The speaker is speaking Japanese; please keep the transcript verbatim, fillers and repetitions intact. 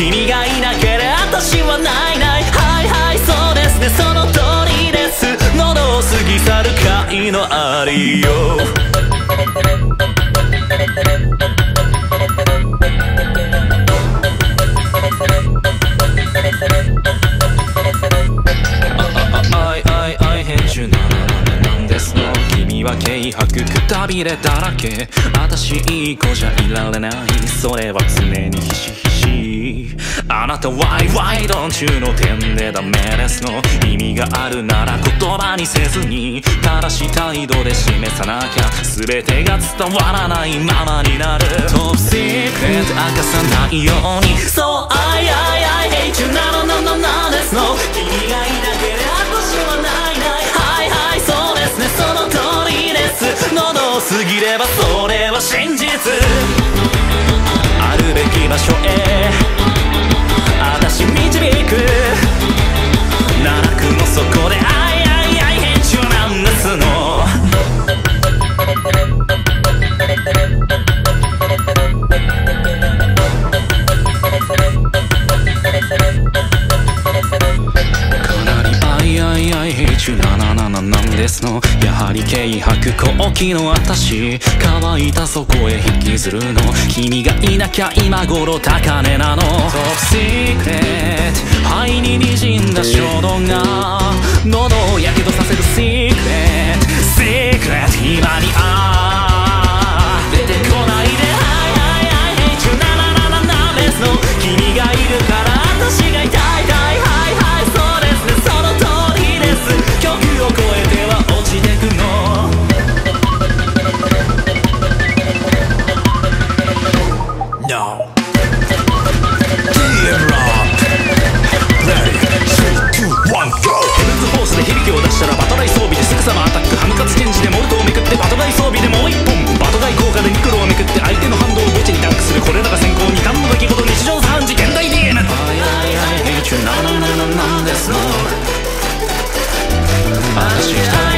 君がいなければ私はないない。はいはいそうですねその通りです。喉を過ぎ去る貝のありよ君は軽薄くたびれだらけ。私いい子じゃいられない。それは常にひしひし。あなたワイワイドン中の点でダメですの。意味があるなら言葉にせずに正しい態度で示さなきゃ全てが伝わらないままになる。トップシークレット明かさないように。そう I I I hate you なのなのなんですの。君がいなければ私はないない。はいはいそうですねその通りです。喉を過ぎればそれは真実。あるべき場所へ私導く。奈落の底であいあいあい編集なんですの。かなりあいあいあい編集なななななんですの。やはり軽薄好奇の私乾いたそこへ引きずるの。君がいなきゃ今頃高値なの。トップシークレット肺に滲んだ衝動が喉をやけどさせるシークレットシークレット今にあ出てこないで。はいはいはいヘイチュなななななんですの。君がいるから私が痛い痛い。はいはいそうですねその通りです。曲を超えては落ちてくの。No ティーエム ロック Ready スリー、ツー、ワン、ゴー。ヘブンズホースで響きを出したらバトライ装備ですぐさまアタック。ハムカツチェンジでモルトをめくってバトガイ装備でもう一本。バトガイ効果でニクロをめくって相手の反動を墓地にダンクする。これらが先行に段の出来事日常茶飯事現代 ディーエム。 はいはいはいヘイチュなななななんですの。私